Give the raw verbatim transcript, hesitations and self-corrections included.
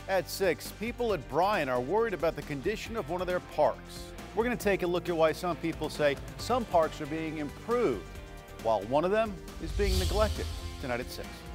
At six, people at Bryant are worried about the condition of one of their parks. We're going to take a look at why some people say some parks are being improved, while one of them is being neglected. Tonight at six.